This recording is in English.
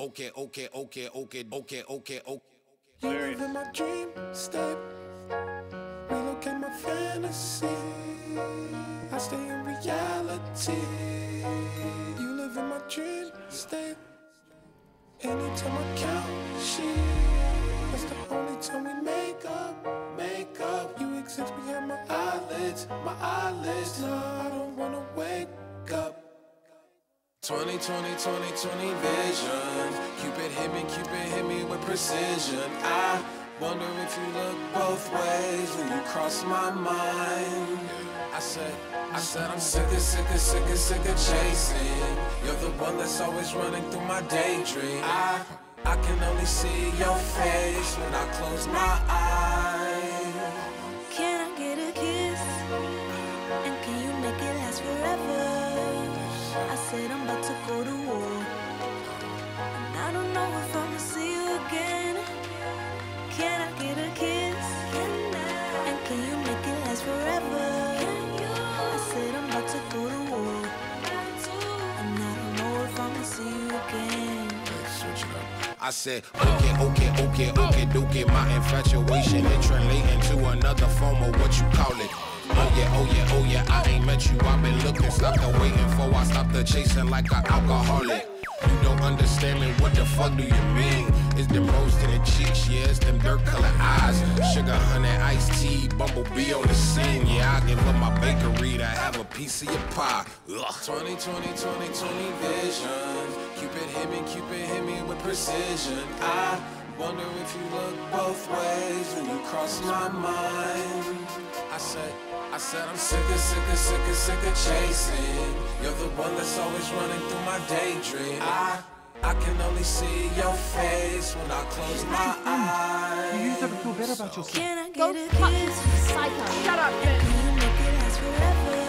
Okay, okay, okay, okay, okay, okay, okay. You live in my dream state. Relocate my fantasy. I stay in reality. You live in my dream state. Anytime I count sheep, that's the only time we make up, make up. You exist behind my eyelids, my eyelids. No, I don't wanna wake up. 20, 20, 20, 20 vision. Cupid hit me with precision. I wonder if you look both ways when you cross my mind. I said, I'm sick of chasing. You're the one that's always running through my daydream. I can only see your face when I close my eyes. Can I get a kiss? And can you make it last forever? I said I'm about to go to war, and I don't know if I'ma see you again. Can I get a kiss? And can you make it last forever? I said I'm about to go to war, and I don't know if I'ma see you again. Switch it up. I said, okay, dookie. My infatuation it translating to another form of what you call it. Oh yeah, I ain't met you, I've been looking, stopped the waiting for, I stopped the chasing like an alcoholic. You don't understand me, what the fuck do you mean? It's them rose to the cheeks, yeah, it's them dirt colored eyes. Sugar, honey, iced tea, bumblebee on the scene. Yeah, I give up my bakery to have a piece of your pie. Ugh. 20, 20, 20, 20 vision. Cupid hit me with precision. I wonder if you look both ways when you cross my mind. I said I'm sick of chasing. You're the one that's always running through my daydream. I can only see your face when I close my eyes. You used to feel better about yourself. Can I Go get a fuck kiss? psycho. Shut up, Can you make it last forever?